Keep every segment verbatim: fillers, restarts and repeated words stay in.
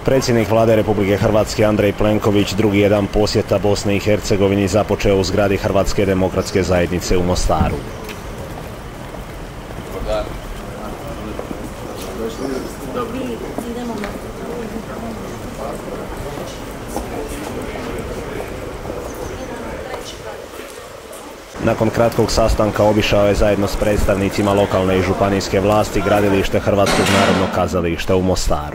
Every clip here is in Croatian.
Predsjednik vlade Republike Hrvatske Andrej Plenković drugi je dan posjeta Bosne i Hercegovini započeo u zgradi Hrvatske demokratske zajednice u Mostaru. Nakon kratkog sastanka obišao je zajedno s predstavnicima lokalne i županijske vlasti gradilište Hrvatskog narodnog kazališta u Mostaru.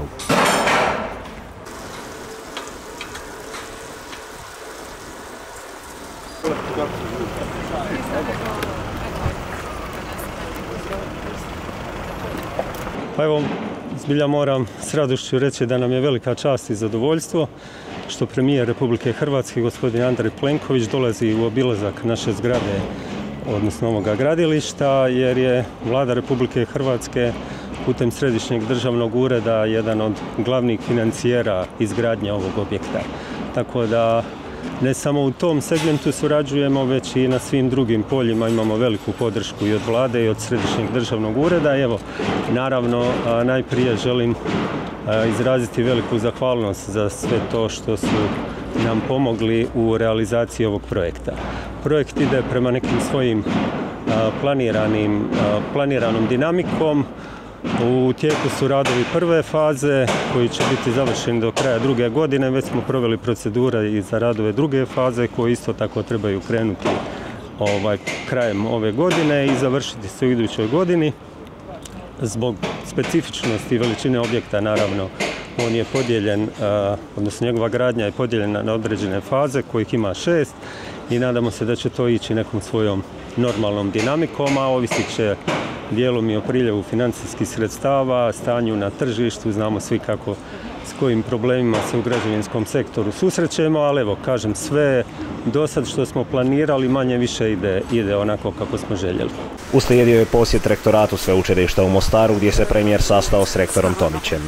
Pa evo, zbilja moram s radošću reći da nam je velika čast i zadovoljstvo što premijer Republike Hrvatske, gospodin Andrej Plenković, dolazi u obilazak naše zgrade, odnosno ovoga gradilišta, jer je vlada Republike Hrvatske putem Središnjeg državnog ureda jedan od glavnih financijera izgradnje ovog objekta. Tako da ne samo u tom segmentu surađujemo, već i na svim drugim poljima imamo veliku podršku i od vlade i od Središnjeg državnog ureda. Evo, naravno, najprije želim izraziti veliku zahvalnost za sve to što su nam pomogli u realizaciji ovog projekta. Projekt ide prema nekim svojim planiranim, planiranom dinamikom. U tijeku su radovi prve faze koji će biti završeni do kraja druge godine. Već smo proveli procedure i za radove druge faze koji isto tako trebaju krenuti ovaj, krajem ove godine i završiti se u idućoj godini. Zbog specifičnosti i veličine objekta, naravno, on je podijeljen, odnosno njegova gradnja je podijeljena na određene faze kojih ima šest i nadamo se da će to ići nekom svojom normalnom dinamikom, a ovisit će dijelom i o priljevu financijskih sredstava, stanju na tržištu, znamo svi kako, s kojim problemima se u građevinskom sektoru susrećemo, ali evo, kažem, sve do sad što smo planirali manje više ide, ide onako kako smo željeli. Uslijedio je posjet rektoratu sveučilišta u Mostaru gdje se premijer sastao s rektorom Tomićem.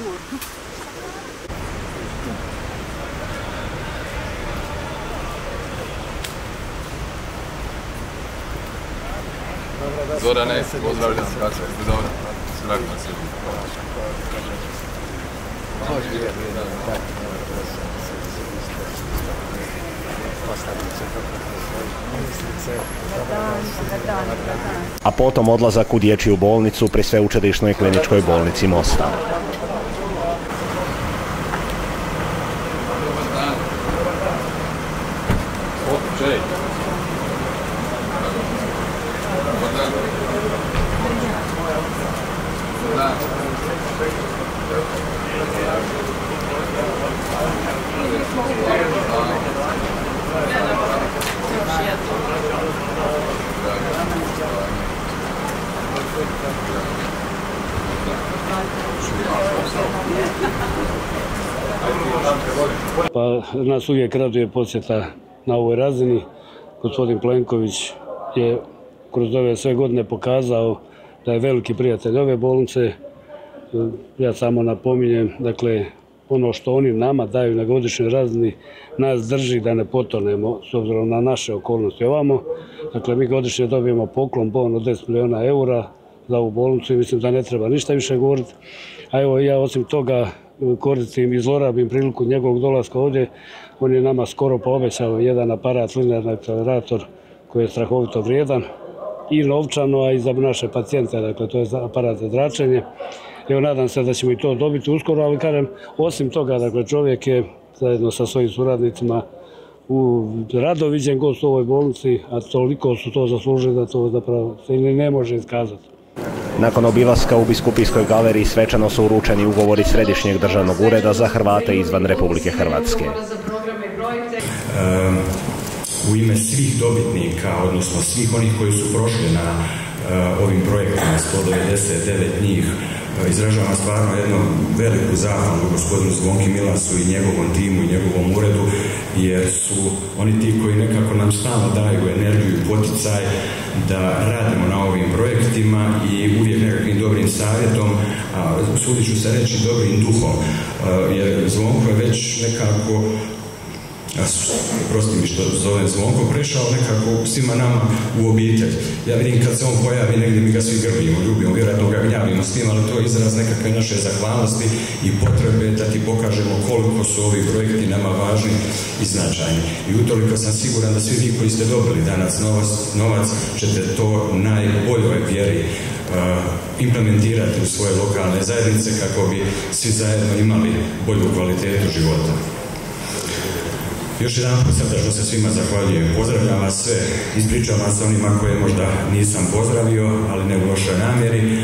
Zorane, pozdravljam se, kako ste dobro? Sravim se. A potom odlazak u dječju bolnicu pri sveučilišnoj kliničkoj bolnici Mostar. Pa nas uvijek raduje posjeta na ovoj razini. Gospodin Plenković je kroz ove sve godine pokazao da je veliki prijatelj ove bolnice. Ja samo napominjem, dakle, ono što oni nama daju na godišnjoj razini nas drži da ne potonemo s obzirom na naše okolnosti ovamo. Dakle, mi godišnje dobijemo poklon, bon od deset milijuna eura za ovu bolnicu i mislim da ne treba ništa više govoriti. A evo, ja osim toga koristim i zlorabim priliku njegovog dolaska ovdje. On je nama skoro poobećao jedan aparat, linearni akcelerator koji je strahovito vrijedan i novčano, a i za naše pacijente, dakle to je aparat za zračenje. Evo, nadam se da ćemo i to dobiti uskoro, ali kažem, osim toga, dakle, čovjek je zajedno sa svojim suradnicima u rado viđen gost u ovoj bolnici, a toliko su to zaslužili da to zapravo se ne može iskazati. Nakon obilaska u Biskupijskoj galeriji svečano su uručeni ugovori Središnjeg državnog ureda za Hrvate izvan Republike Hrvatske. U ime svih dobitnika, odnosno svih onih koji su prošli na ovim projektima, sto devedeset devet njih, izražavam stvarno jednu veliku zahvalu gospodinu Zvonki Milasu i njegovom timu i njegovom uredu, jer su oni ti koji nekako nam stalno daju energiju i poticaj da radimo na ovim projektima i uvijek nekakvim dobrim savjetom, a sudit ću se reći dobrim duhom, jer Zvonko je već nekako, prosti mi što zovem Zvonko, prešao nekako svima nama u obitelj. Ja vidim kad se on pojavi negdje mi ga svi grbimo, ljubimo, vjerojatno ga gnjavimo s tim, ali to je izraz nekakve naše zahvalnosti i potrebe da ti pokaže koliko su ovi projekti nama važni i značajni. I utoliko sam siguran da svi vi koji ste dobili danas novac, novac ćete to najboljoj vjeri uh, implementirati u svoje lokalne zajednice kako bi svi zajedno imali bolju kvalitetu života. Još jedan put srdačno se svima zahvaljujem. Pozdravljam vas sve, ispričavam se onima koje možda nisam pozdravio, ali ne u lošoj namjeri. E,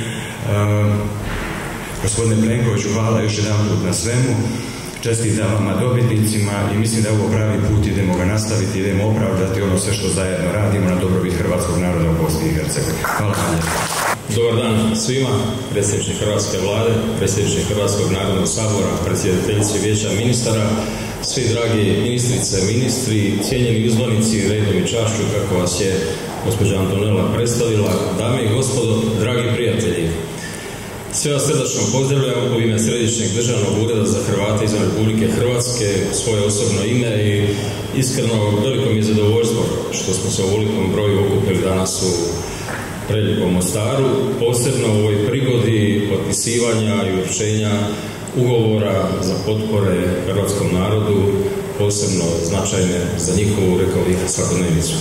gospodine Plenkoviću, hvala još jedan put na svemu. Čestitam vama dobitnicima i mislim da je ovo pravi put, idemo ga nastaviti, idemo opravdati ono sve što zajedno radimo na dobrobit hrvatskog naroda u Bosni i Hercegovini. Hvala vam lijepo. Dobar dan svima, predsjedniče Hrvatske vlade, predsjedniče Hrvatskog narodnog sabora, predsjedateljice Vijeća ministara, svi dragi ministrice, ministri, cijenjeni uzvanici, redom i čašću kako vas je gospođa Antonela predstavila, dame i gospodo, dragi prijatelji. Sve vas srdačno pozdravljam u ime Središnjeg državnog ureda za Hrvate izvan Republike Hrvatske, svoje osobno ime i iskreno veliko mi je zadovoljstvo što smo se u ovolikom broju okupili danas u prelijepom Mostaru, posebno u ovoj prigodi potpisivanja i uručenja ugovora za potpore hrvatskom narodu, posebno značajne za njihovu, rekao bih, svakodnevnicu.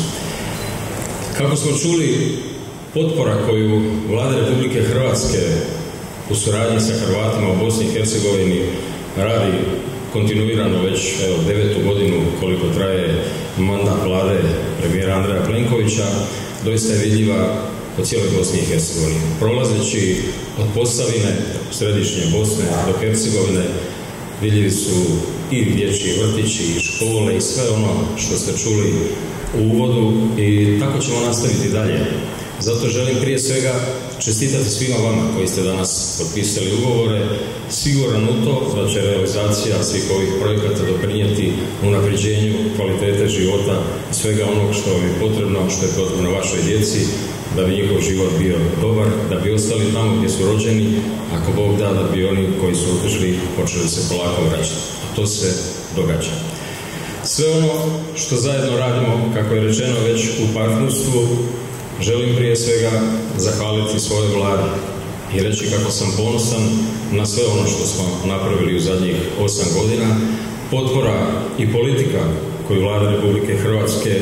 Kako smo čuli, potpora koju Vlada Republike Hrvatske u suradnji sa Hrvatima u Bosni i Hercegovini radi kontinuirano već evo, devetu godinu koliko traje mandat Vlade premijera Andreja Plenkovića, doista je vidljiva po cijeloj Bosni i Hercegovini. Prolazeći od Posavine, središnje Bosne do Hercegovine, vidljivi su i dječji vrtići, i škole, i sve ono što ste čuli u uvodu i tako ćemo nastaviti dalje. Zato želim prije svega čestitati svima vama koji ste danas potpisali ugovore, siguran u to da će realizacija svih ovih projekata doprinijeti unapređenju kvalitete života i svega onog što vam je potrebno, što je potrebno vašoj djeci, da bi njihov život bio dobar, da bi ostali tamo gdje su rođeni, ako Bog da, da bi oni koji su otišli počeli se polako vraćati. A to se događa. Sve ono što zajedno radimo, kako je rečeno već u partnerstvu, želim prije svega zahvaliti svojoj Vladi i reći kako sam ponosan na sve ono što smo napravili u zadnjih osam godina. Potpora i politika koju Vlada Republike Hrvatske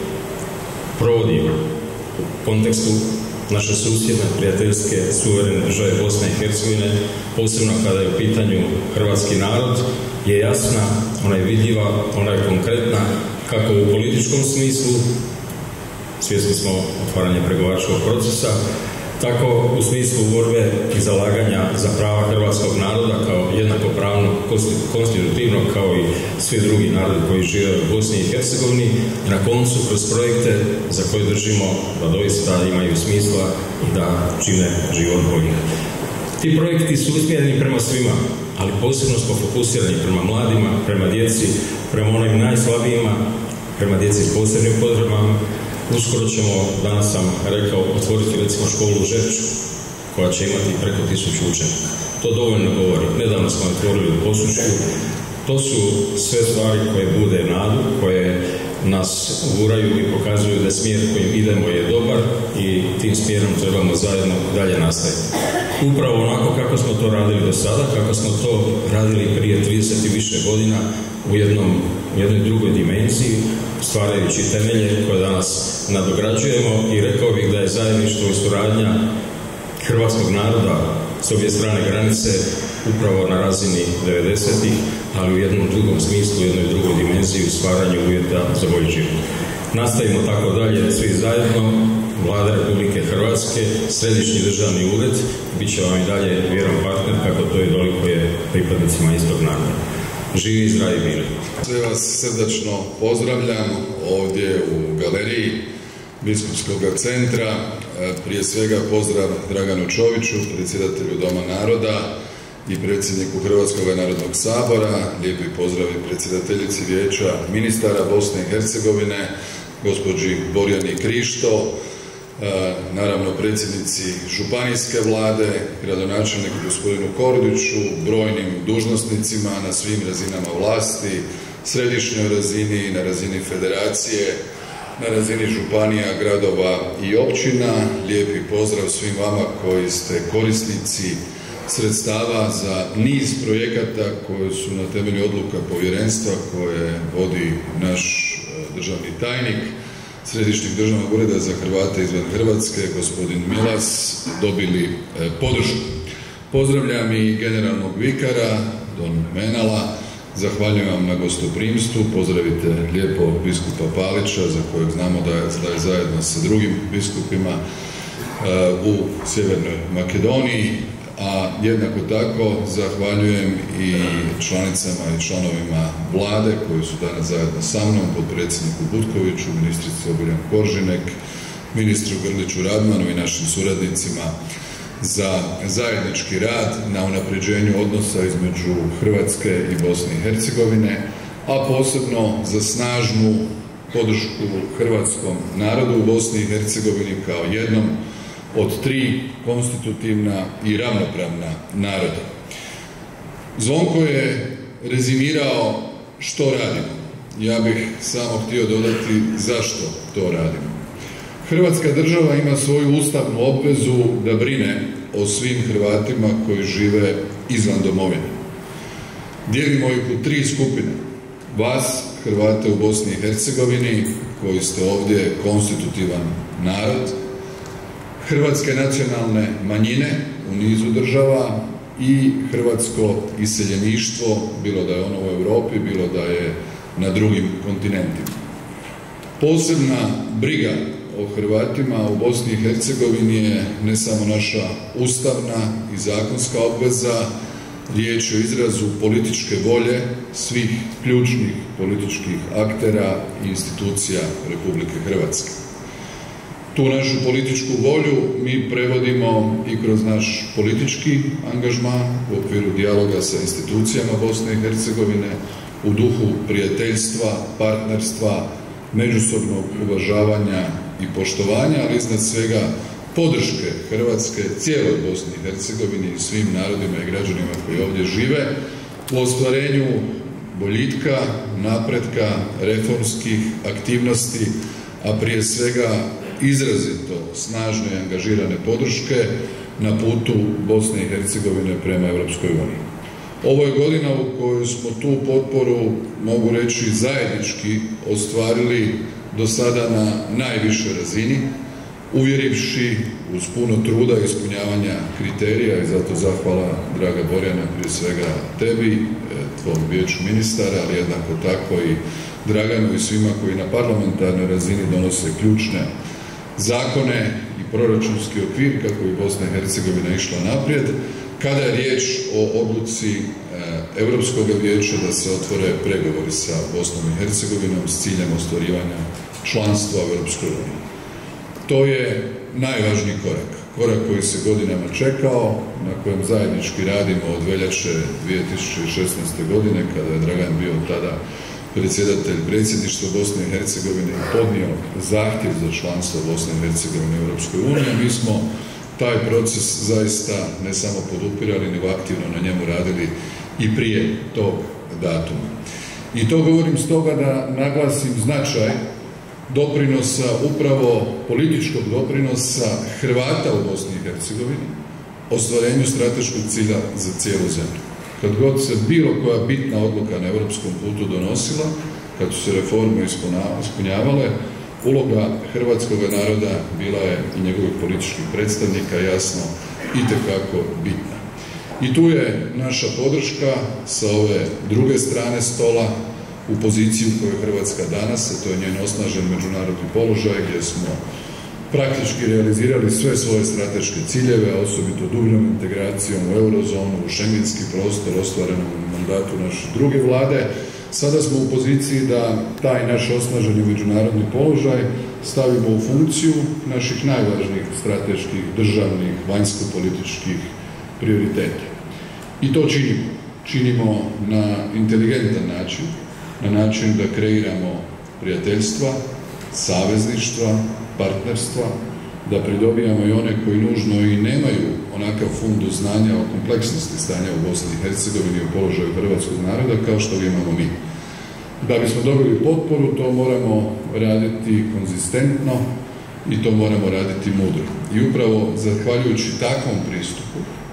provodi u kontekstu naše susjedne, prijateljske, suverene države Bosne i Hercegovine, posebno kada je u pitanju hrvatski narod, je jasna, ona je vidljiva, ona je konkretna, kako u političkom smislu, svjesni smo otvaranja pregovaračkog procesa, tako u smislu borbe i zalaganja za prava hrvatskog naroda kao jednakopravno, konstitutivno kao i svi drugi narodi koji žive u Bosni i Hercegovini, i na koncu kroz projekte za koje držimo da doista imaju smisla i da čine život boljim. Ti projekti su usmjereni prema svima, ali posebno smo fokusirani prema mladima, prema djeci, prema onim najslabijima, prema djeci s posebnim potrebama. Uskoro ćemo, danas sam rekao, otvoriti recimo školu u Žepču, koja će imati preko tisuću učenika. To dovoljno govori. Nedavno smo otvorili u Posušju. To su sve stvari koje bude nadu, koje nas uguraju i pokazuju da smjer kojim idemo je dobar i tim smjerom trebamo zajedno dalje nastaviti. Upravo onako kako smo to radili do sada, kako smo to radili prije trideset i više godina u, jednom, u jednoj drugoj dimenziji, stvarajući temelje koje danas nadograđujemo, i rekao bih da je zajedništvo i suradnja hrvatskog naroda s obje strane granice upravo na razini devedesetih, ali u jednom drugom smislu, u jednoj drugoj dimenziji, u stvaranju uvjeta za bolji život. Nastavimo tako dalje svi zajedno. Vlada Republike Hrvatske, Središnji državni ured, bit će vam i dalje vjeran partner, kako to i dolikuje pripadnicima istog naroda. Živi i zdravi bili. Sve vas srdačno pozdravljam ovdje u galeriji Biskupskog centra. Prije svega pozdrav Draganu Čoviću, predsjedatelju Doma naroda i predsjedniku Hrvatskog narodnog sabora. Lijepi pozdrav i predsjedateljici Vijeća ministara Bosne i Hercegovine, gospođi Borjani Krišto, naravno predsjednici županijske vlade, gradonačelniku gospodinu Kordiću, brojnim dužnosnicima na svim razinama vlasti, središnjoj razini, na razini federacije, na razini županija, gradova i općina. Lijepi pozdrav svim vama koji ste korisnici sredstava za niz projekata koje su na temelju odluka povjerenstva koje vodi naš državni tajnik Središnjeg državnog ureda za Hrvate izvan Hrvatske, gospodin Milas, dobili podršku. Pozdravljam i generalnog vikara, don Menala, zahvaljujem vam na gostoprimstvu, pozdravite lijepo biskupa Palića, za kojeg znamo da je, da je zajedno sa drugim biskupima u Sjevernoj Makedoniji, a jednako tako zahvaljujem i članicama i članovima vlade koji su danas zajedno sa mnom, potpredsjedniku Butkoviću, ministrici Obuljen Koržinek, ministru Grliću Radmanu i našim suradnicima za zajednički rad na unapređenju odnosa između Hrvatske i Bosne i Hercegovine, a posebno za snažnu podršku hrvatskom narodu u Bosni i Hercegovini kao jednom od tri konstitutivna i ravnopravna naroda. Zvonko je rezimirao što radimo. Ja bih samo htio dodati zašto to radimo. Hrvatska država ima svoju ustavnu obvezu da brine o svim Hrvatima koji žive izvan domovine. Dijelimo ih u tri skupine. Vas, Hrvate u Bosni i Hercegovini, koji ste ovdje konstitutivan narod, hrvatske nacionalne manjine u nizu država i hrvatsko iseljeništvo, bilo da je ono u Europi, bilo da je na drugim kontinentima. Posebna briga o Hrvatima u Bosni i Hercegovini je ne samo naša ustavna i zakonska obveza, riječ je o izrazu političke volje svih ključnih političkih aktera i institucija Republike Hrvatske. Tu našu političku volju mi prevodimo i kroz naš politički angažman u okviru dijaloga sa institucijama Bosne i Hercegovine u duhu prijateljstva, partnerstva, međusobnog uvažavanja i poštovanja, ali iznad svega podrške Hrvatske cijeloj Bosni i Hercegovini i svim narodima i građanima koji ovdje žive u ostvarenju boljitka, napretka, reformskih aktivnosti, a prije svega izrazito snažne i angažirane podrške na putu Bosne i Hercegovine prema Europskoj uniji. Ovo je godina u kojoj smo tu potporu, mogu reći, zajednički ostvarili do sada na najvišoj razini, uvjerivši uz puno truda i ispunjavanja kriterija, i zato zahvala, draga Borjana, prije svega tebi, tvom vijeću ministara, ali jednako tako i Draganu i svima koji na parlamentarnoj razini donose ključne zakone i proračunski okvir kako bi Bosna i Hercegovina išla naprijed, kada je riječ o odluci Europskog vijeća da se otvore pregovori sa Bosnom i Hercegovinom s ciljem ostvarivanja članstva u Europskoj uniji. To je najvažniji korak, korak koji se godinama čekao, na kojem zajednički radimo od veljače dvije tisuće šesnaeste. godine, kada je Dragan bio tada predsjedatelj predsjedništva Bosne i Hercegovine i podnio zahtjev za članstvo Bosne i Hercegovine u Europskoj uniji. Mi smo taj proces zaista ne samo podupirali, nego aktivno na njemu radili i prije tog datuma. I to govorim stoga da naglasim značaj doprinosa, upravo političkog doprinosa Hrvata u Bosni i Hercegovini, ostvarenju strateškog cilja za cijelu zemlju. Kad god se bilo koja bitna odluka na europskom putu donosila, kad su se reforme ispunjavale, uloga hrvatskog naroda bila je i njegovih političkih predstavnika jasno itekako bitna. I tu je naša podrška sa ove druge strane stola u poziciju koju je Hrvatska danas, a to je njen osnažen međunarodni položaj gdje smo praktički realizirali sve svoje strateške ciljeve, a osobito dubljom integracijom u eurozonu, u šengenski prostor ostvarenom u mandatu naše druge vlade. Sada smo u poziciji da taj naš osnaženi međunarodni položaj stavimo u funkciju naših najvažnijih strateških, državnih, vanjsko-političkih prioriteta. I to činimo. Činimo na inteligentan način, na način da kreiramo prijateljstva, savezništva, partnerstva, da pridobijamo i one koji nužno i nemaju onakav fundu znanja o kompleksnosti stanja u Bosni i Hercegovini i o položaju hrvatskog naroda kao što ga imamo mi. Da bismo dobili potporu, to moramo raditi konzistentno i to moramo raditi mudro. I upravo zahvaljujući takvom pristupu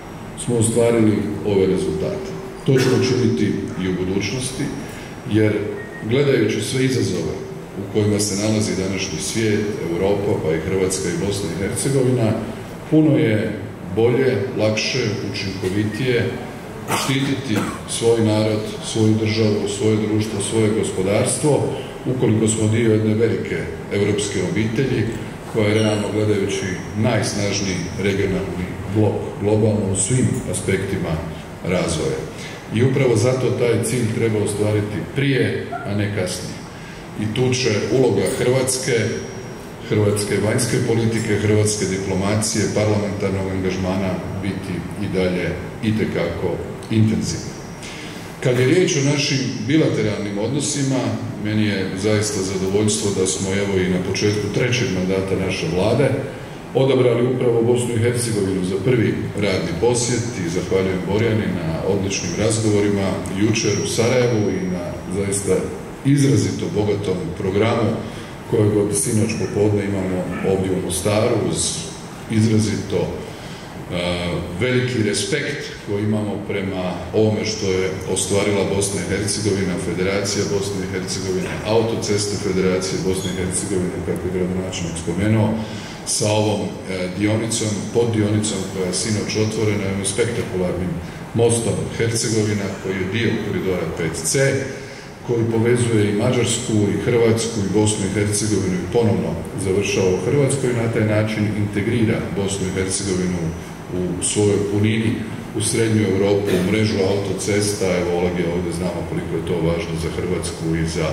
smo ostvarili ove rezultate. To ćemo činiti i u budućnosti, jer gledajući sve izazove u kojima se nalazi današnji svijet, Europa, pa i Hrvatska i Bosna i Hercegovina, puno je bolje, lakše, učinkovitije štititi svoj narod, svoju državu, svoje društvo, svoje gospodarstvo, ukoliko smo dio jedne velike europske obitelji, koja je realno gledajući najsnažniji regionalni blok, globalno u svim aspektima razvoja. I upravo zato taj cilj treba ostvariti prije, a ne kasnije. I tu će uloga Hrvatske, hrvatske vanjske politike, hrvatske diplomacije, parlamentarnog angažmana biti i dalje itekako intenzivna. Kad je riječ o našim bilateralnim odnosima, meni je zaista zadovoljstvo da smo evo i na početku trećeg mandata naše vlade odabrali upravo Bosnu i Hercegovinu za prvi radni posjet i zahvaljujem Borjani na odličnim razgovorima jučer u Sarajevu i na zaista izrazito bogatom programu kojeg od sinoć popodne imamo ovdje u Mostaru uz izrazito uh, veliki respekt koji imamo prema ovome što je ostvarila Bosna i Hercegovina, Federacija Bosne i Hercegovine, autoceste Federacije Bosne i Hercegovine, kako je gradonačelnik spomenuo, sa ovom uh, dionicom, pod dionicom koja je sinoć otvorena, ovim spektakularnim mostom Hercegovina koji je dio koridora pet ce, koji povezuje i Mađarsku, i Hrvatsku, i Bosnu i Hercegovinu i ponovno završava u Hrvatskoj i na taj način integrira Bosnu i Hercegovinu u svojoj punini u srednju Europu, u mrežu autocesta. Evo, Oleg je ovdje, znamo koliko je to važno za Hrvatsku i za,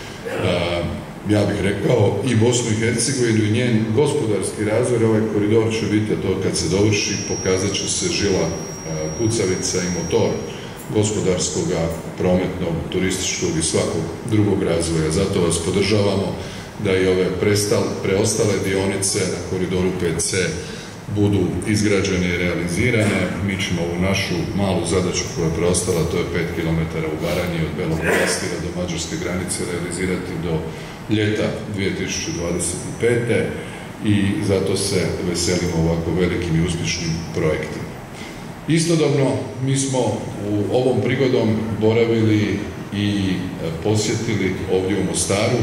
a, ja bih rekao, i Bosnu i Hercegovinu i njen gospodarski razvoj. Ovaj koridor će biti, a to kad se dovrši, pokazat će se žila a, kucavica i motor gospodarskog, prometnog, turističkog i svakog drugog razvoja. Zato vas podržavamo da i ove preostale dionice na koridoru pet ce budu izgrađene i realizirane. Mi ćemo ovu našu malu zadaću koja je preostala, to je pet kilometara u Baranji od Belog Manastira do mađarske granice, realizirati do ljeta dvije tisuće dvadeset pete. i zato se veselimo ovako velikim i uspješnim projektima. Istodobno, mi smo u ovom prigodom boravili i posjetili ovdje u Mostaru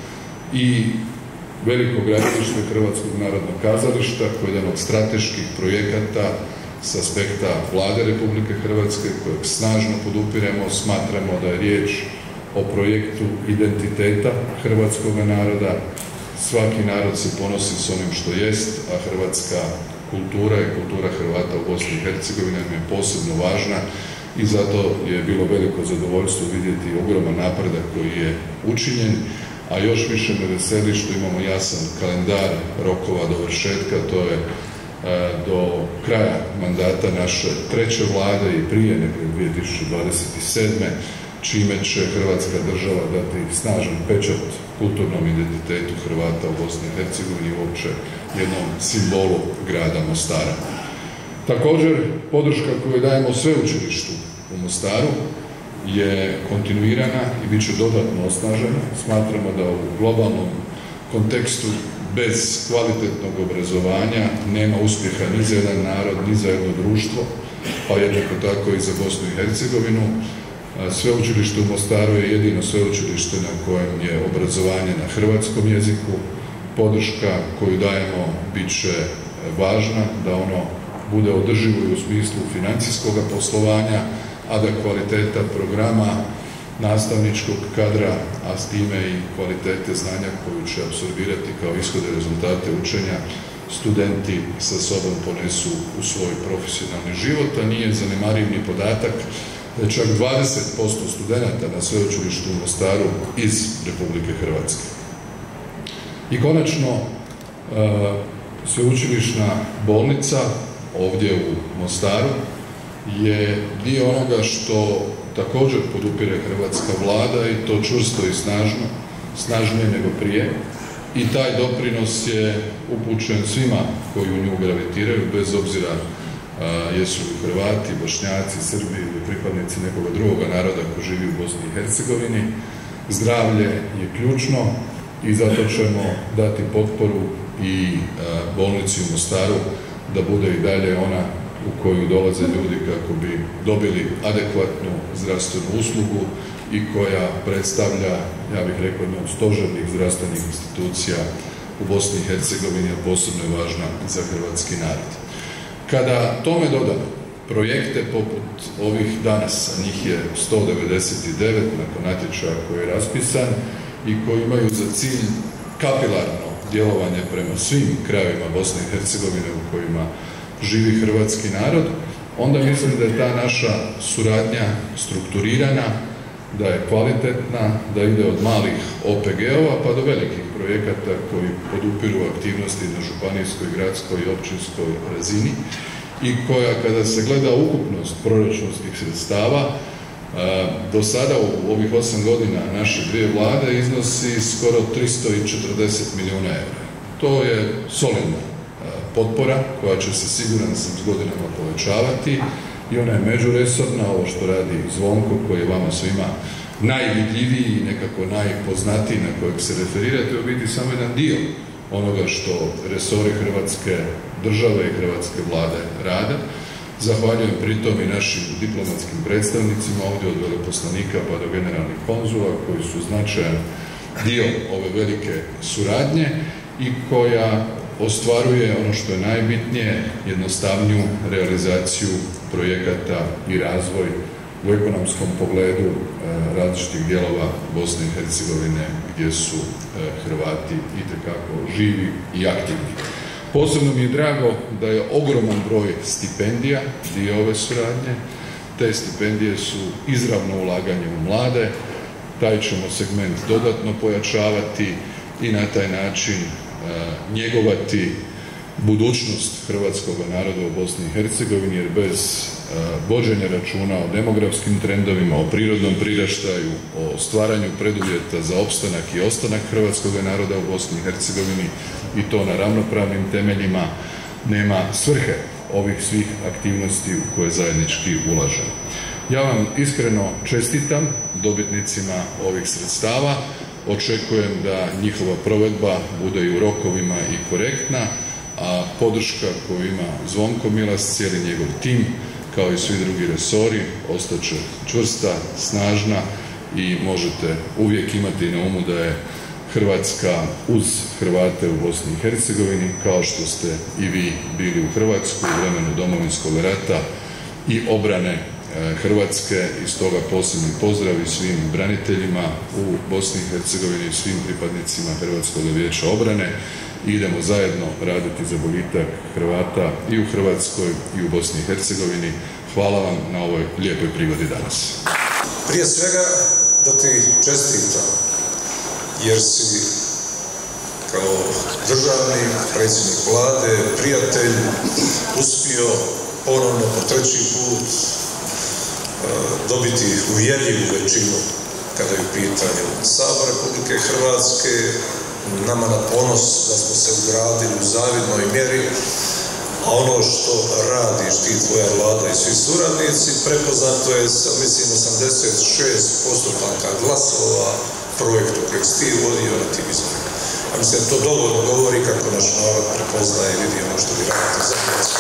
i veliko gradilište Hrvatskog narodnog kazališta, koje je jedan od strateških projekata s aspekta Vlade Republike Hrvatske, kojeg snažno podupiremo. Smatramo da je riječ o projektu identiteta hrvatskog naroda. Svaki narod se ponosi s onim što jest, a hrvatska kultura i kultura Hrvata u Bosni i Hercegovini nam je posebno važna i zato je bilo veliko zadovoljstvo vidjeti ogroman napredak koji je učinjen, a još više me veseli što imamo jasan kalendar rokova dovršetka. To je e, do kraja mandata naše treće vlade i prije nego dvije tisuće dvadeset sedme čime će Hrvatska država dati snažan pečat kulturnom identitetu Hrvata u Bosni i Hercegovini i uopće jednom simbolu grada Mostara. Također, podrška koju dajemo sveučilištu u Mostaru je kontinuirana i bit će dodatno osnažena. Smatramo da u globalnom kontekstu bez kvalitetnog obrazovanja nema uspjeha ni za jedan narod, ni za jedno društvo, pa jednako tako i za Bosnu i Hercegovinu. Sveučilište u Mostaru je jedino sveučilište na kojem je obrazovanje na hrvatskom jeziku. Podrška koju dajemo bit će važna, da ono bude održivo i u smislu financijskog poslovanja, a da kvaliteta programa, nastavničkog kadra, a s time i kvalitete znanja koju će apsorbirati kao ishode rezultate učenja, studenti sa sobom ponesu u svoj profesionalni život, a nije zanemariv ni podatak da je čak dvadeset posto studenata na sveučilištu u Mostaru iz Republike Hrvatske. I konačno, sveučilišna bolnica ovdje u Mostaru je dio onoga što također podupire hrvatska vlada i to čvrsto i snažno, snažnije nego prije. I taj doprinos je upućen svima koji u nju gravitiraju, bez obzira a, jesu li Hrvati, Bošnjaci, Srbi ili pripadnici nekoga drugoga naroda koji živi u Bosni i Hercegovini. Zdravlje je ključno i zato ćemo dati potporu i a, bolnici u Mostaru da bude i dalje ona u koju dolaze ljudi kako bi dobili adekvatnu zdravstvenu uslugu i koja predstavlja, ja bih rekao, jednu od stožernih zdravstvenih institucija u Bosni i Hercegovini, a posebno je važna za hrvatski narod. Kada tome dodamo projekte poput ovih danas, a njih je sto devedeset devet nakon natječaja koji je raspisan i koji imaju za cilj kapilarno djelovanje prema svim krajevima Bosne i Hercegovine u kojima živi hrvatski narod, onda mislim da je ta naša suradnja strukturirana, da je kvalitetna, da ide od malih O P G-ova pa do velikih projekata koji podupiru aktivnosti na županijskoj, gradskoj i općinskoj razini i koja, kada se gleda ukupnost proračunskih sredstava, do sada u ovih osam godina naše dvije vlade iznosi skoro tristo četrdeset milijuna eura. To je solidna potpora koja će se, siguran sam, s godinama povećavati i ona je međuresorna. Ovo što radi Zvonko, koji je vama svima najvidljiviji i nekako najpoznatiji, na kojeg se referirate, u biti samo jedan dio onoga što resori Hrvatske države i Hrvatske vlade rade. Zahvaljujem pritom i našim diplomatskim predstavnicima ovdje od veleposlanika pa do generalnih konzula koji su značajan dio ove velike suradnje i koja ostvaruje ono što je najbitnije, jednostavniju realizaciju projekata i razvoj u ekonomskom pogledu različitih dijelova Bosne i Hercegovine gdje su Hrvati itekako živi i aktivni. Posebno mi je drago da je ogroman broj stipendija dio ove suradnje. Te stipendije su izravno ulaganje u mlade, taj ćemo segment dodatno pojačavati i na taj način njegovati budućnost hrvatskog naroda u Bosni i Hercegovini, jer bez vođenja računa o demografskim trendovima, o prirodnom priraštaju, o stvaranju preduvjeta za opstanak i ostanak hrvatskog naroda u Bosni i Hercegovini i to na ravnopravnim temeljima, nema svrhe ovih svih aktivnosti u koje zajednički ulažemo. Ja vam iskreno čestitam dobitnicima ovih sredstava. Očekujem da njihova provedba bude i u rokovima i korektna, a podrška koju ima Zvonko Milas, cijeli njegov tim, kao i svi drugi resori, ostaće čvrsta, snažna i možete uvijek imati na umu da je Hrvatska uz Hrvate u Bosni i Hercegovini, kao što ste i vi bili u Hrvatskoj u vremenu Domovinskog rata i obrane Hrvatske, i stoga posebni pozdrav i svim braniteljima u Bosni i Hercegovini i svim pripadnicima Hrvatskog vijeća obrane. Idemo zajedno raditi za boljitak Hrvata i u Hrvatskoj i u Bosni i Hercegovini. Hvala vam na ovoj lijepoj prigodi danas. Prije svega da ti čestitam, jer si kao državni predsjednik vlade, prijatelj, uspio ponovno po treći put dobiti uvjerljivu većinu kada je u pitanju Sabor Republike Hrvatske. Nama na ponos da smo se ugradili u zavidnoj mjeri, a ono što radiš ti, tvoja vlada i svi suradnici, prepoznato je sa, mislim, osamdeset šest posto glasova projektu kojeg si ti vodio na tim izborima. A mislim da to dovoljno govori kako naš narod prepoznaje i vidi ono što vi radite za Hrvatsku.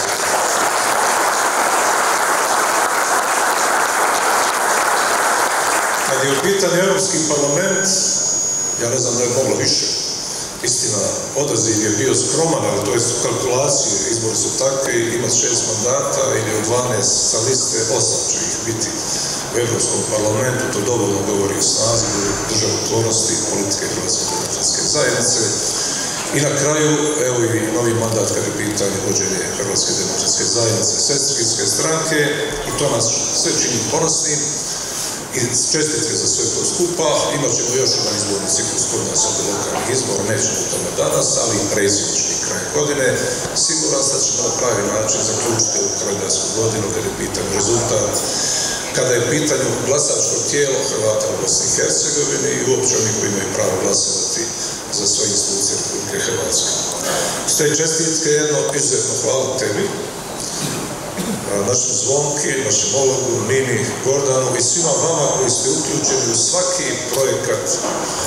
Kad je u pitanju Europski parlament, ja ne znam da je moglo više. Istina, odaziv je bio skroman, ali to je su kalkulacije, izbori su takvi, ima šest mandata ili od dvanaest sa liste, osam će ih biti u Europskom parlamentu, to dovoljno govori o snazi državotvornosti politike Hrvatske demokratske zajednice. I na kraju, evo i novi mandat kada je pitanje vođenje Hrvatske demokratske zajednice, sestrinske stranke, i to nas sve čini ponosnim. I čestitke za sve to skupa. Imat ćemo još jedan izborni ciklus kod nas od lokalnih izbora, nećemo u tome danas, ali i predsjednički kraj godine. Siguran sam da ćemo na pravi način zaključiti u kalendarsku godinu kada je pitanju rezultat, kada je pitanju glasačko tijelo Hrvata u Bosni i Hercegovini i uopće oni koji imaju pravo glasovati za svoje institucije Republike Hrvatske. S te čestitke jedno izuzetno hvala tebi, našem Zvonki, našem Ologu, Nini, Gordanu i svima vama koji ste uključeni u svaki projekat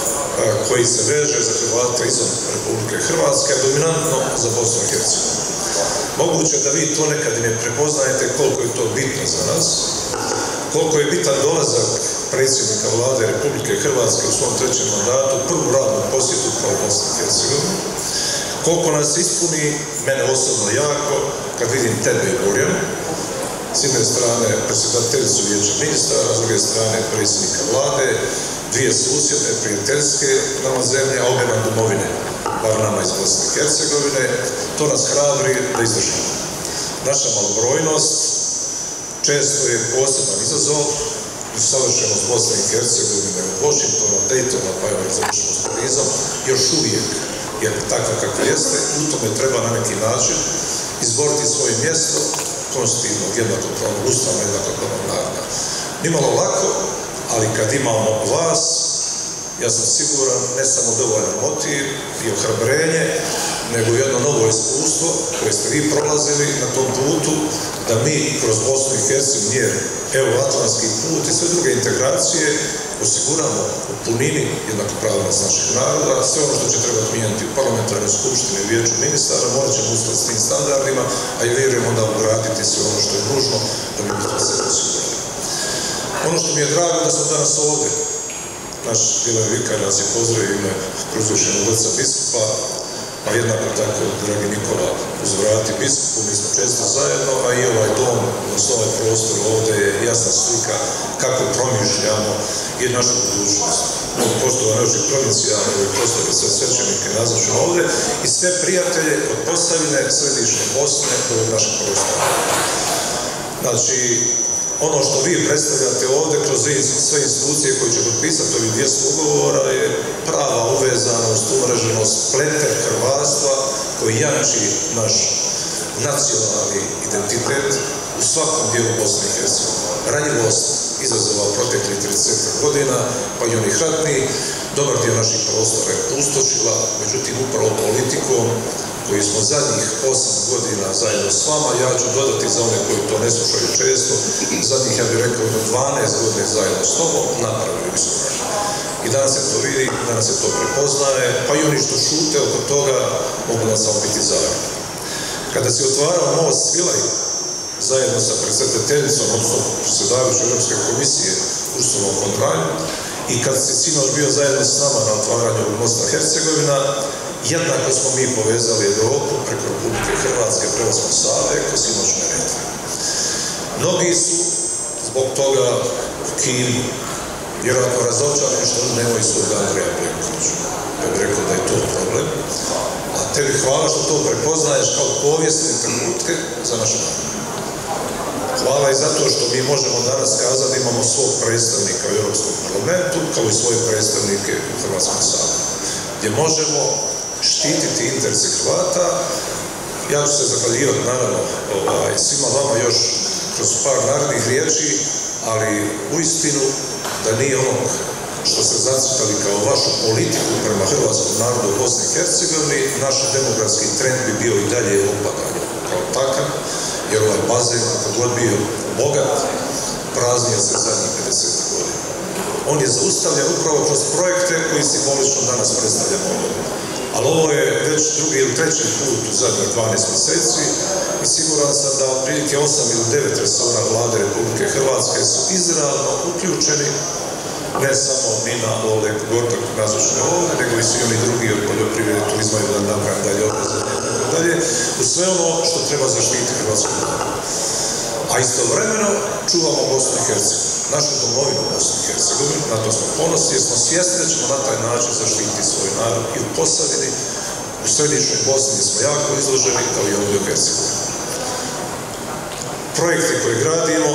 koji se veže za Hrvate izvan Republike Hrvatske, a dominantno za Bosnu i Hercegovinu. Moguće da vi to nekad i ne prepoznajete koliko je to bitno za nas, koliko je bitan dolazak predsjednika vlade Republike Hrvatske u svom trećem mandatu, prvu radnu posjetu kao Bosni i Hercegovini, koliko nas ispuni, mene osobno jako, kad vidim tebe i Borjanu, s jedne strane predsjedateljicu Vijeća ministara, s druge strane predsjednika vlade, dvije susjedne, prijateljske nama zemlje, a obe nam domovine, bar nama iz Bosne i Hercegovine, to nas hrabri da izdržimo. Naša malobrojnost često je poseban izazov, u savršenost Bosne i Hercegovine, od Washingtona, Daytona, pa evo završimo s Parizom, još uvijek je takva kakva jeste, u tome treba na neki način izboriti svoje mjesto konstitutivnog, jednakopravnog ustava, jednakopravnog naroda. Nimalo lako, ali kad imamo vas, ja sam siguran, ne samo dovoljan motiv i ohrabrenje, nego jedno novo iskustvo koje ste vi prolazili na tom putu, da mi kroz Bosnu i Hercegovinu, euroatlantski put i sve druge integracije osiguramo u punini jednakopravnost naših naroda. Sve ono što će trebati mijenjati u parlamentarnoj skupštini i vijeću ministara, morat ćemo uskladiti s tim standardima, a i vjerujem onda ugraditi sve ono što je nužno da bi to sve osigurali. Ono što mi je drago da smo danas ovdje, naš Milan Vikar nas je pozdravio ime prouzvišenog oca biskupa, a jednako tako, dragi Nikola, uzvrati biskupu, mi smo često zajedno, a i ovaj dom, odnosno ovaj prostor ovdje je jasna slika kako promišljamo i našu budućnost. Poštovane naše provincijane i poštove sve svećenike nazočne ovdje i sve prijatelje od Posavine, središnje Bosne do našeg prostora. Znači, ono što vi predstavljate ovdje kroz sve institucije koje će potpisati ovih dvjesto ugovora je prava uvezanost, umreženost, pleter hrvatstva koji jamči naš nacionalni identitet u svakom dijelu Bosne i Hercegovine. Ranjivost izazova proteklih trideset godina, pa i onih ratnih, dobar dio naših prostora je pustošila, međutim upravo politikom koji smo zadnjih osam godina zajedno s vama, ja ću dodati za one koji to ne slušaju često, zadnjih, ja bih rekao, do dvanaest godina zajedno s tobom, napravili bismo. I danas se to vidi, danas se to prepoznaje, pa i oni što šute oko toga mogu nam samo biti zajedno. Kada se otvarao most Svilaj, zajedno sa predsjedateljicom, odnosno predsjedavajućom Europske komisije, Ursulom von der Leyen, i kad se sinoć bio zajedno s nama na otvaranju mosta Hercegovina, jednako smo mi povezali Evropu preko Republike Hrvatske, prelaskom Save, ko sinoć Neretve. Mnogi su zbog toga u Kini vjerojatno razočarani što oni nemaju svog Andreja Plenkovića. Ja bih rekao da je to problem. A tebi hvala što to prepoznaješ kao povijesne trenutke za naš narod. Hvala i zato što mi možemo danas kazati da imamo svog predstavnika u Europskom parlamentu, kao i svoje predstavnike u Hrvatskom saboru, gdje možemo štititi interese Hrvata. Ja ću se zahvaljivati, naravno, ovaj, svima vama još kroz par narednih riječi, ali uistinu da nije onog što ste zacrtali kao vašu politiku prema hrvatskom narodu u Bosni i Hercegovini, naš demografski trend bi bio i dalje opadanje kao takav, jer ovaj bazen, kako god bio bogat, praznio se zadnjih pedeset godina. On je zaustavljen upravo kroz projekte koji simbolično danas predstavljamo ovdje. Ali ovo je već drugi ili treći put u zadnjih dvanaest mjeseci i siguran sam da otprilike osam ili devet resora vlade Republike Hrvatske su izravno uključeni, ne samo Nina, Oleg, Gortak, nazočne ovdje, nego i svi oni drugi od poljoprivrede, turizma i da napravim dalje obrazovanje i tako dalje, u sve ono što treba zaštiti hrvatsku narodu. A istovremeno čuvamo Bosnu i Hercegovinu, našu domovinu Bosnu i Hercegovinu, na to smo ponosni jer smo svjesni da ćemo na taj način zaštiti svoj narod i u Posavini, u središnjoj Bosni gdje smo jako izloženi, kao i ovdje u Hercegovini. Projekti koje gradimo,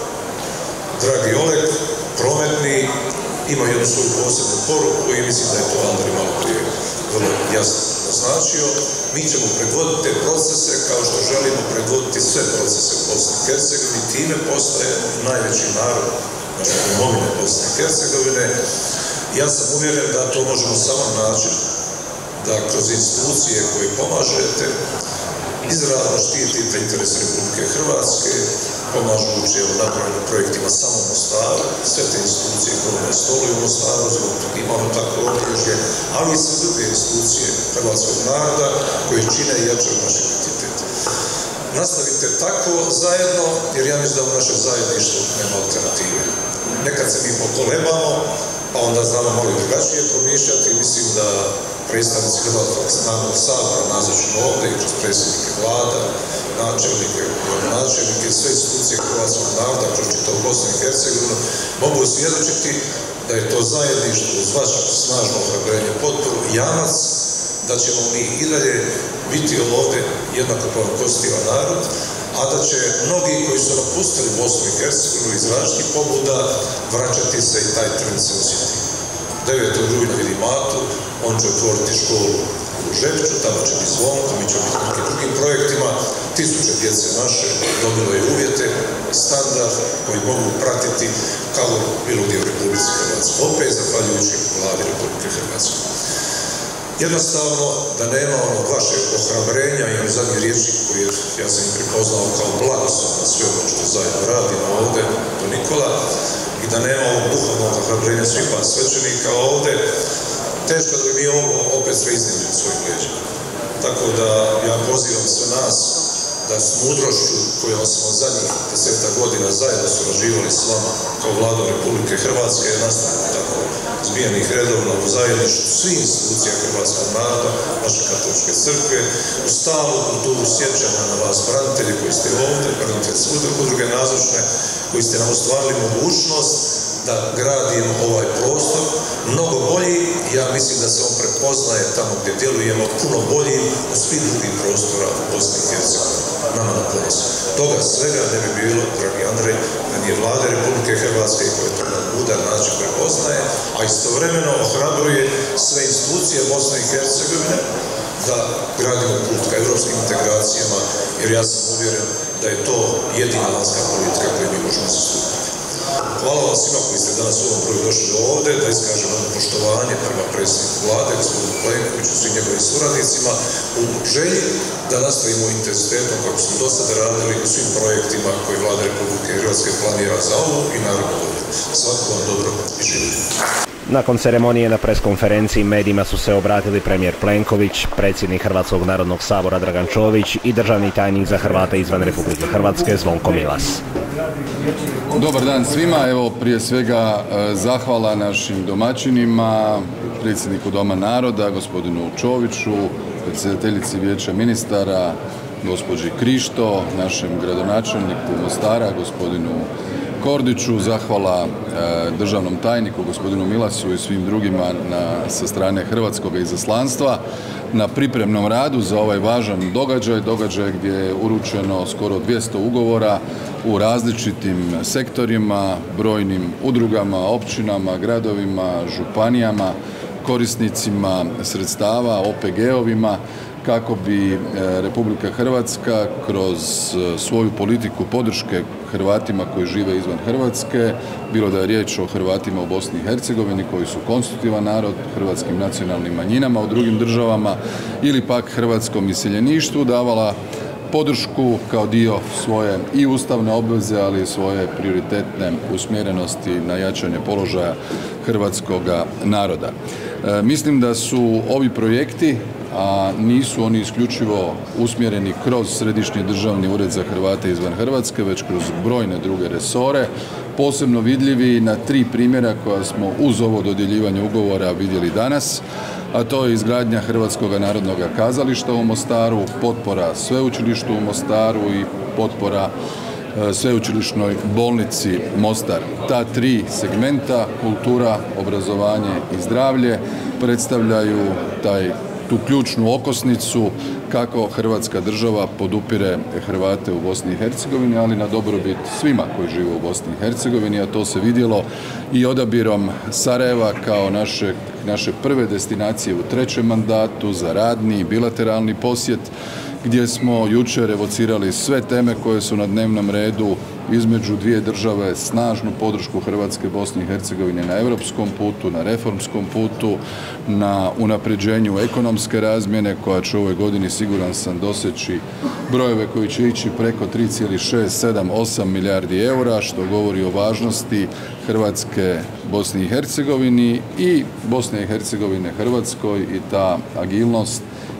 dragi Oleg, prometni, ima jednu svoju posebnu poruku i mislim da je to Andrej malo prije vrlo jasno naznačio. Mi ćemo predvoditi te procese kao što želimo predvoditi sve procese u Bosni i Hercegovini. Time postaje najveći narod naše domovine Bosne i Hercegovine. Ja sam uvjeren da to možemo samo naći, da kroz institucije koje pomažete izravno štitite interese Republike Hrvatske, pomažući evo napravljenim projektima samo u Mostaru, sve te institucije koje ne stoluju u Mostaru, zbog toga imamo tako obilježje, ali i sve druge institucije hrvatskog naroda koje čine i jačaju naš identitet. prioritet. Nastavite tako zajedno, jer ja mislim da u našem zajedništvu nema alternative. Nekad se mi pokolebamo, pa onda znamo malo drugačije promišljati. Mislim da predstavnici Hrvatskog narodnog sabora nazočni ovdje i kroz predsjednike vlada, načelnike, načelnike i sve institucije hrvatskog naroda kroz čitavu Bosnu i Hercegovinu mogu svjedočiti da je to zajedništvo uz vaše snažno ohrabrenje potporu jamac da ćemo mi i dalje biti ovdje jednakopravan konstitutivan narod, a da će mnogi koji su napustili Bosnu i Hercegovinu iz različitih pobuda vraćati se i taj trend se osjeti. devetog rujna vidim Matu, on će otvoriti školu u Žepču, tamo će biti Zvonko, mi će biti nekim drugim projektima, tisuće djece naše dobilo je uvjete, standard koji mogu pratiti kao bilo gdje u Republici Hrvatskoj. Opet zahvaljujući vladi Republike Hrvatske. Jednostavno, da nema onog vašeg ohrabrenja i onog zadnje riječi koje ja sam im prepoznao kao blagoslov na sve ono što zajedno radimo ovdje, do Nikola, i da nema ovog duhovnog ohrabrenja svih vas svećenika ovdje, teško da bi mi ovo opet sve iznijeli u svojim leđima. Tako da ja pozivam sve nas da s mudrošću kojom smo zadnjih deseta godina zajedno surađivali s vama kao Vladom Republike Hrvatske nastavimo tako zbijenih redovno u zajedništvu svih institucija hrvatskog naroda, naše katoličke crkve, u stalnu kulturu sjećanja na vas branitelji koji ste ovdje, braniteljske udruge nazočne, koji ste nam ostvarili mogućnost da gradimo ovaj prostor mnogo bolji. Ja mislim da se on prepoznaje tamo gdje djelujemo puno bolji od svih drugih prostora u Bosni i Hercegovini. Nama na ponos. Toga svega ne bi bilo, dragi Andrej, da nije vlada Republike Hrvatske koja to na budan način prepoznaje, a istovremeno ohrabruje sve institucije Bosne i Hercegovine da gradimo put ka evropskim integracijama, jer ja sam uvjeren da je to jedina vanjska politika koju mi možemo zastupiti. Hvala vam svima koji ste danas u ovom broju došli ovdje, da iskažemo poštovanje prema predsjedniku vlade, gospodinu Plenkoviću i svim njegovim suradnicima, u želji da nastavimo intenzitetom kako smo do sada radili u svim projektima koje vlada Republike Hrvatske planira za ovu i narednu godinu. Svako vam dobro i živjeti. Nakon ceremonije na preskonferenciji medijima su se obratili premijer Plenković, predsjednik Hrvatskog narodnog sabora Dragan Čović i državni tajnik za Hrvate izvan Republike Hrvatske Zvonko Milas. Dobar dan svima, evo prije svega zahvala našim domaćinima, predsjedniku Doma naroda, gospodinu Čoviću, predsjedateljici Vijeća ministara, gospođi Krišto, našem gradonačelniku Mostara, gospodinu Kordiću, zahvala e, državnom tajniku, gospodinu Milasu i svim drugima na, sa strane hrvatskog izaslanstva na pripremnom radu za ovaj važan događaj, događaj gdje je uručeno skoro dvjesto ugovora u različitim sektorima, brojnim udrugama, općinama, gradovima, županijama, korisnicima sredstava, O P G-ovima, kako bi Republika Hrvatska kroz svoju politiku podrške Hrvatima koji žive izvan Hrvatske, bilo da je riječ o Hrvatima u Bosni i Hercegovini koji su konstitutivan narod, hrvatskim nacionalnim manjinama u drugim državama ili pak hrvatskom iseljeništvu, davala podršku kao dio svoje i ustavne obveze, ali i svoje prioritetne usmjerenosti na jačanje položaja hrvatskoga naroda. E, mislim da su ovi projekti, a nisu oni isključivo usmjereni kroz Središnji državni ured za Hrvate izvan Hrvatske, već kroz brojne druge resore, posebno vidljivi na tri primjera koja smo uz ovo dodjeljivanje ugovora vidjeli danas, a to je izgradnja Hrvatskog narodnog kazališta u Mostaru, potpora sveučilištu u Mostaru i potpora sveučilišnoj bolnici Mostar. Ta tri segmenta, kultura, obrazovanje i zdravlje, predstavljaju taj tu ključnu okosnicu kako Hrvatska država podupire Hrvate u Bosni i Hercegovini, ali na dobrobit svima koji žive u Bosni i Hercegovini, a to se vidjelo i odabirom Sarajeva kao naše, naše prve destinacije u trećem mandatu za radni bilateralni posjet, gdje smo jučer evocirali sve teme koje su na dnevnom redu između dvije države, snažnu podršku Hrvatske Bosni i Hercegovine na europskom putu, na reformskom putu, na unapređenju ekonomske razmjene koja će u ovoj godini, siguran sam, doseći brojeve koji će ići preko tri zarez šest, sedam, osam milijardi eura, što govori o važnosti Hrvatske Bosni i Hercegovini i Bosne i Hercegovine Hrvatskoj, i ta agilnost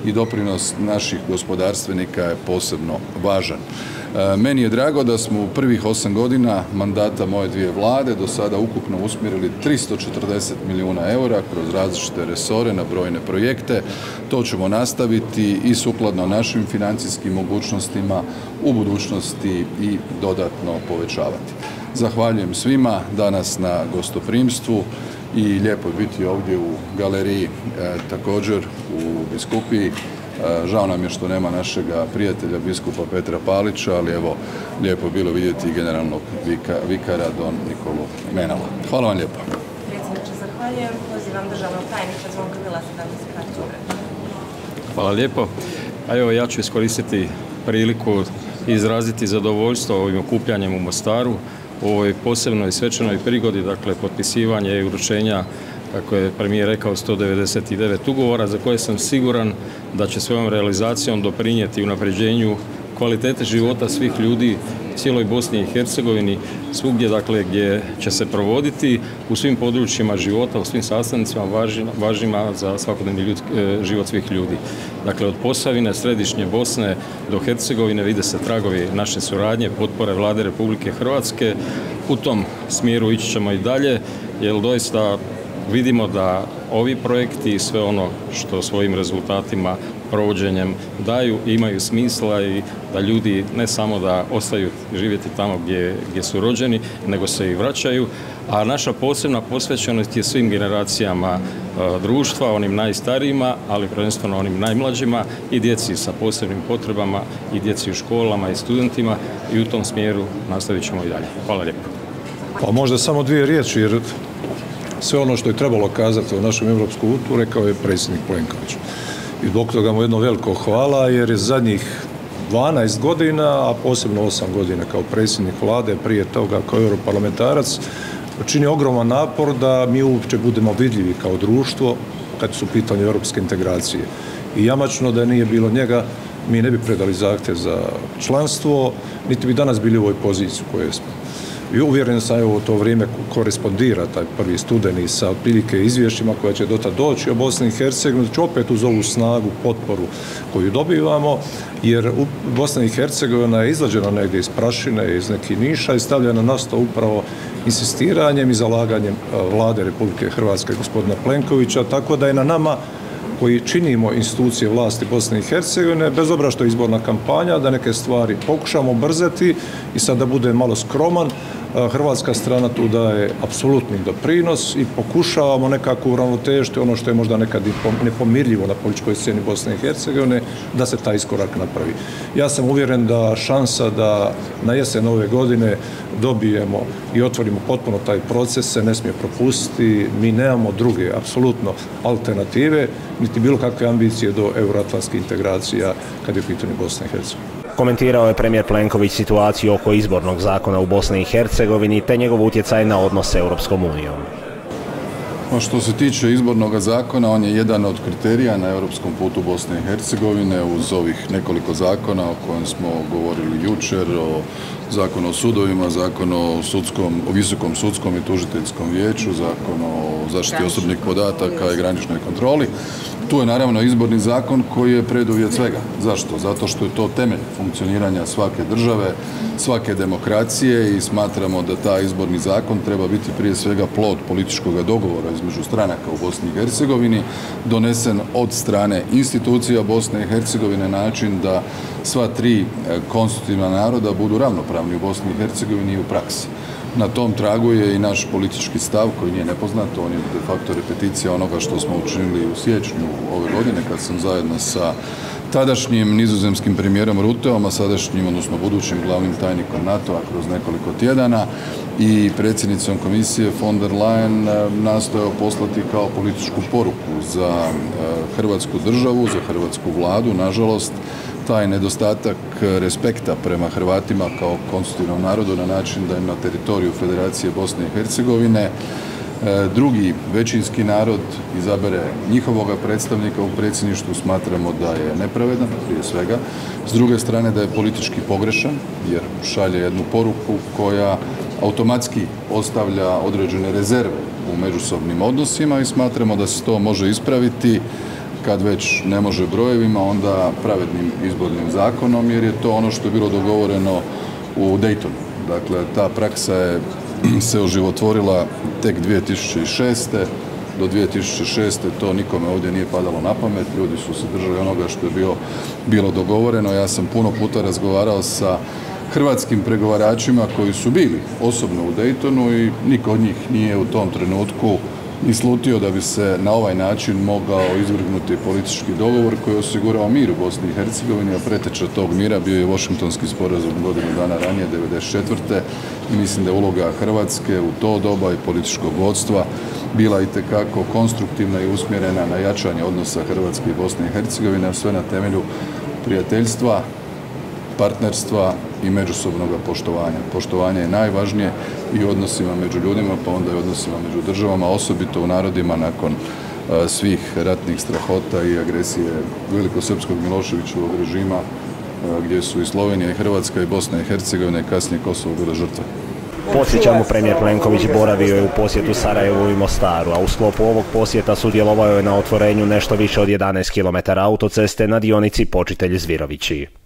i doprinos naših gospodarstvenika je posebno važan. Meni je drago da smo u prvih osam godina mandata moje dvije vlade do sada ukupno usmjerili tristo četrdeset milijuna eura kroz različite resore na brojne projekte. To ćemo nastaviti i sukladno našim financijskim mogućnostima u budućnosti i dodatno povećavati. Zahvaljujem svima danas na gostoprimstvu i lijepo je biti ovdje u galeriji, e, također u biskupiji. E, žao nam je što nema našega prijatelja biskupa Petra Palića, ali evo, lijepo je bilo vidjeti generalnog vika, vikara Don Nikolu Menala. Hvala vam lijepo. Predsjedniče, zahvaljujem. Pozivam državnog tajnika Zvonka Milasa da mi se kratko obrati. Hvala lijepo. A evo, ja ću iskoristiti priliku i izraziti zadovoljstvo ovim okupljanjem u Mostaru, u ovoj posebnoj svečanoj prigodi, dakle potpisivanje i uručenja, kako je premijer rekao, sto devedeset devet ugovora za koje sam siguran da će svojom realizacijom doprinijeti unapređenju kvalitete života svih ljudi u cijeloj Bosni i Hercegovini, svugdje dakle gdje će se provoditi u svim područjima života, u svim sastavnicima važnima za svakodnevni ljud, život svih ljudi. Dakle, od Posavine, središnje Bosne do Hercegovine vide se tragovi naše suradnje, potpore Vlade Republike Hrvatske. U tom smjeru ići ćemo i dalje, jer doista vidimo da ovi projekti i sve ono što svojim rezultatima, provođenjem daju, imaju smisla i da ljudi ne samo da ostaju živjeti tamo gdje, gdje su rođeni, nego se i vraćaju. A naša posebna posvećenost je svim generacijama e, društva, onim najstarijima, ali prvenstveno onim najmlađima i djeci sa posebnim potrebama i djeci u školama i studentima i u tom smjeru nastavit ćemo i dalje. Hvala lijepo. Pa možda samo dvije riječi, jer sve ono što je trebalo kazati o našem europskom putu rekao je predsjednik Plenković. I zbog toga mu jedno veliko hvala, jer je zadnjih dvanaest godina, a posebno osam godina kao predsjednik vlade, prije toga kao europarlamentarac, čini ogroman napor da mi uopće budemo vidljivi kao društvo kad su u pitanju europske integracije. I jamačno da nije bilo njega, mi ne bi predali zahtjev za članstvo, niti bi danas bili u ovoj poziciji u kojoj smo. I uvjeren sam, evo, u to vrijeme korespondira taj prvi studeni sa otprilike izvješćima koja će dotad doći o Bosni i Hercegovini, će opet uz ovu snagu, potporu koju dobivamo, jer Bosna i Hercegovina je izlađena negdje iz prašine, iz nekih niša i stavljena na sto upravo insistiranjem i zalaganjem Vlade Republike Hrvatske gospodina Plenkovića, tako da je na nama koji činimo institucije vlasti Bosne i Hercegovine, bez obzira što je izborna kampanja, da neke stvari pokušamo brzati i sad da bude malo skroman. Hrvatska strana tu daje apsolutni doprinos i pokušavamo nekako uravnotežiti ono što je možda nekad nepomirljivo na političkoj sceni Bosne i Hercegovine, da se taj iskorak napravi. Ja sam uvjeren da šansa da na jesen ove godine dobijemo i otvorimo potpuno taj proces se ne smije propustiti. Mi nemamo druge, apsolutno, alternative, niti bilo kakve ambicije do euroatlantskih integracija kad je u pitanju Bosne i Hercegovine. Komentirao je premijer Plenković situaciju oko izbornog zakona u Bosni i Hercegovini te njegov utjecaj na odnos s Europskom unijom. Što se tiče izbornog zakona, on je jedan od kriterija na europskom putu Bosne i Hercegovine uz ovih nekoliko zakona o kojem smo govorili jučer, o zakonu o sudovima, zakon o, sudskom, o visokom sudskom i tužiteljskom vijeću, zakon o zaštiti osobnih podataka i graničnoj kontroli. Tu je naravno izborni zakon koji je preduvjet svega. Zašto? Zato što je to temelj funkcioniranja svake države, svake demokracije i smatramo da taj izborni zakon treba biti prije svega plod političkog dogovora između stranaka u Bosni i Hercegovini, donesen od strane institucija Bosne i Hercegovine na način da sva tri konstitutivna naroda budu ravnopravni u Bosni i Hercegovini i u praksi. Na tom tragu je i naš politički stav koji nije nepoznat, on je de facto repeticija onoga što smo učinili u siječnju ove godine kad sam zajedno sa tadašnjim nizozemskim premijerom Rutteom, a sadašnjim, odnosno budućim glavnim tajnikom NATO-a kroz nekoliko tjedana i predsjednicom komisije von der Leyen nastojao poslati kao političku poruku za Hrvatsku državu, za hrvatsku vladu. Nažalost, taj nedostatak respekta prema Hrvatima kao konstitutivnom narodu na način da im na teritoriju Federacije Bosne i Hercegovine drugi većinski narod izabere njihovoga predstavnika u predsjedništvu, smatramo da je nepravedan prije svega. S druge strane da je politički pogrešan jer šalje jednu poruku koja automatski ostavlja određene rezerve u međusobnim odnosima i smatramo da se to može ispraviti kad već ne može brojevima, onda pravednim izbornim zakonom, jer je to ono što je bilo dogovoreno u Daytonu. Dakle, ta praksa je se oživotvorila tek dvije tisuće šeste. Do dvije tisuće šeste to nikome ovdje nije padalo na pamet, ljudi su se držali onoga što je bilo, bilo dogovoreno. Ja sam puno puta razgovarao sa hrvatskim pregovaračima koji su bili osobno u Daytonu i niko od njih nije u tom trenutku ni slutio da bi se na ovaj način mogao izvrgnuti politički dogovor koji je osigurao mir u Bosni i Hercegovini, a preteča tog mira bio je Washingtonski sporazum godinu dana ranije, devedeset četvrte. I mislim da je uloga Hrvatske u to doba i političkog vodstva bila itekako konstruktivna i usmjerena na jačanje odnosa Hrvatske i Bosne i Hercegovine, a sve na temelju prijateljstva, partnerstva i međusobnog poštovanja. Poštovanje je najvažnije i u odnosima među ljudima, pa onda i odnosima među državama, osobito u narodima nakon uh, svih ratnih strahota i agresije velikosrpskog Miloševićevog režima, uh, gdje su i Slovenija i Hrvatska i Bosna i Hercegovina i kasnije Kosovo bile žrtve. Podsjećamo, premijer Plenković boravio je u posjetu Sarajevu i Mostaru, a u sklopu ovog posjeta sudjelovao je na otvorenju nešto više od jedanaest kilometara autoceste na dionici Počitelj-Zvirovići.